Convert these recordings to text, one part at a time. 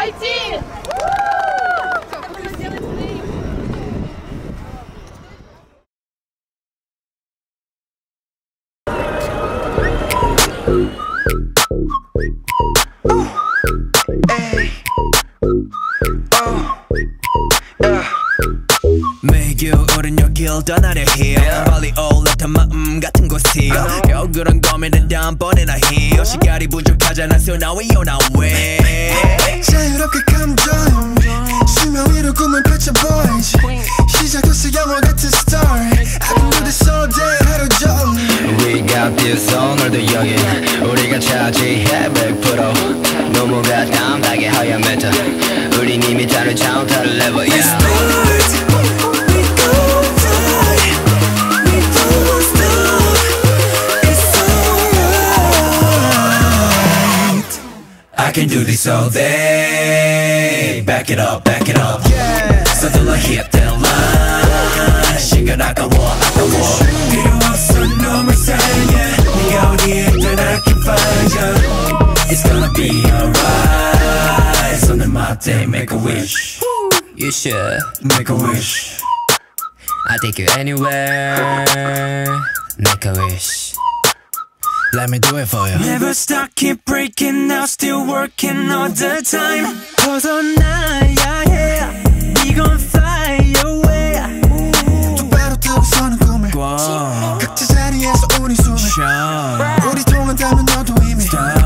파이팅! 매일 우린 여길 떠나려 해 빨리 올라탄 마음 같은 곳이 그런 고민은 다음번에나 해 시간이 부족하잖아 so now we on our way 자유롭게 감정 수면 위로 꿈을 펼쳐 boys 시작됐어 영화 같은 story I can do this all day 하루 종일 We got this 오늘도 여기 우리가 차지해 100% 너무가 담당해 하얀 메타 우린 이미 다른 차원 다른 level yeah. I can do this all day Back it up, yeah. 서둘러 hit that line 시간 아까워 필요 없어 놈을 사랑해 네가 어디에 있든 I can find you It's gonna be alright 손을 맞대 make a wish You should make a wish I'll take you anywhere Make a wish Let me do it for you Never stop, keep breaking now Still working all the time 벗어나야 해 We gon' fly away 똑바로 뜨고 서는 꿈을 각자 자리에서 우리 숨을 우리 통한다면 너도 이미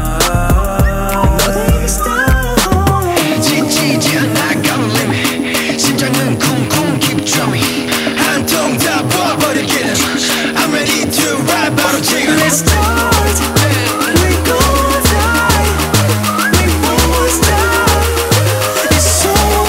지치지 않아 got a limit 심장은 쿵쿵 keep drumming 한 통 다 부어버리기는 I'm ready to ride 바로 지금 Let's start We gon' fly We won't stop It's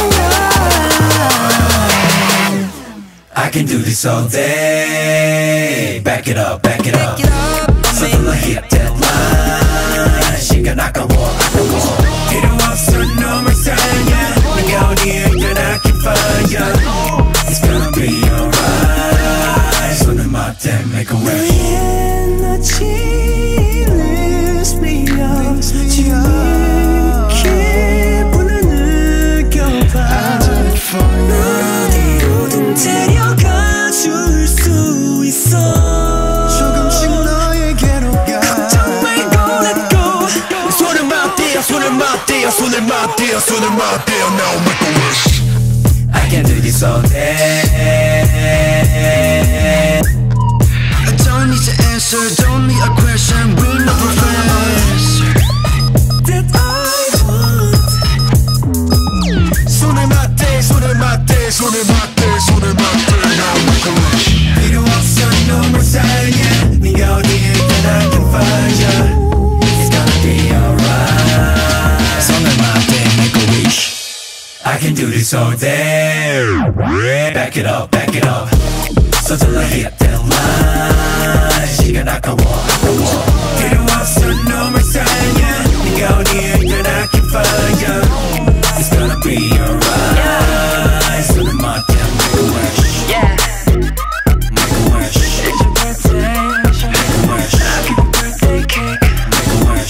alright I can do this all day Back it up 서둘러 hit that line 시간 아까워 필요 없어 놈을 사랑해 네가 어디에 있든 I can find you It's gonna be alright 손을 맞대 make a wish 에너지를 스피어 지금 기분을 느껴봐 어디로든 데려가 줄 수 있어 조금씩 너에게로 가 걱정 말고 let go 손을 맞대요 Now make a wish I can do this all day I don't need to answer, don't need a question We no professor That I want 손을 맞대 Now make a wish 필요 없어 놈을 사랑해 네가 어디에 있든 I can find you It's gonna be alright 손을 맞대 make a wish I can do this all day Back it up 서둘러 hit that line 시간 아까워 필요 없어 놈을 사랑해 네가 어디에 있든 I can find you It's gonna be alright 손을 맞대 make a wish Make a wish It's your birthday Make a wish Happy birthday cake Make a wish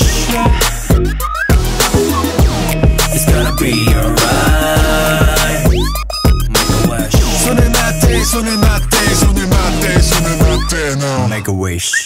It's gonna be alright Make a wish 손을 맞대 Now Make a wish